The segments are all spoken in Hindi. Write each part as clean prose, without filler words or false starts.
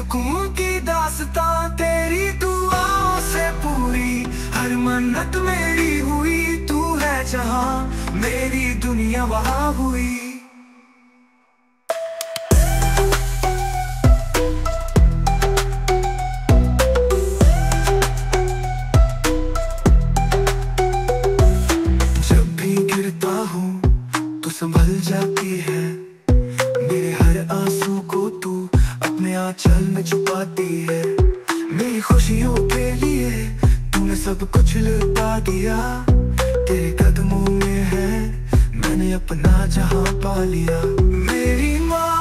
सुकून की दास्तां तेरी दुआओं से पूरी, हर मन्नत मेरी हुई। तू है जहां मेरी दुनिया वहां हुई। जब भी गिरता हूँ तो संभल जाती है, मेरे हर आंसू को तू अपने आंचल में छुपाती है। मेरी खुशियों के लिए तूने सब कुछ लुटा दिया, तेरे कदमों में है मैंने अपना जहां पा लिया। मेरी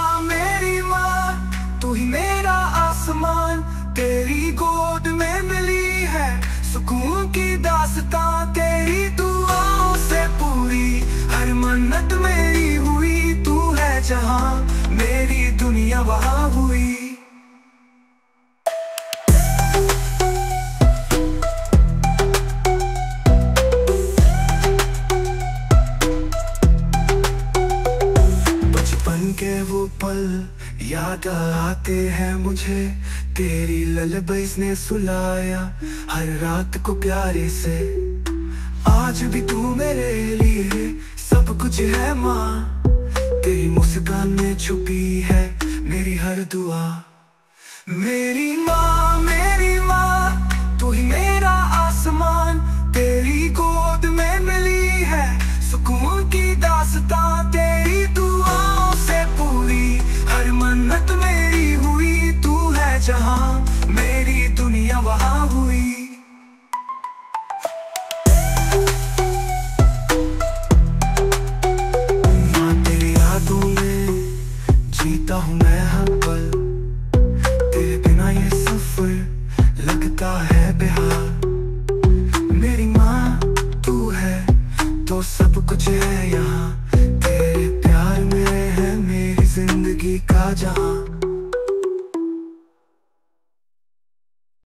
माँ तू ही मेरा आसमान, तेरी गोद में मिली है सुकून की दास्तां तेरी दुआओं से पूरी, हर मन्नत मेरी हुई। तू है जहां मेरी दुनिया वहां हुई। बचपन के वो पल याद आते हैं मुझे, तेरी ललबैस ने सुलाया हर रात को प्यारे से। आज भी तू मेरे लिए सब कुछ है माँ, तेरी मुस्कान में छुपी है मेरी हर दुआ। मेरी माँ तू ही मेरा आसमान, तेरी गोद में मिली है सुकून की दास्तां तेरी दुआओं से पूरी, हर मन्नत मेरी हुई। तू है जहां मेरी दुनिया वहां हुई। जीता हूँ मैं हर पल, तेरे बिना ये सफर लगता है बेहाल। मेरी माँ तू है तो सब कुछ है यहाँ, तेरे प्यार में है मेरी जिंदगी का जहां।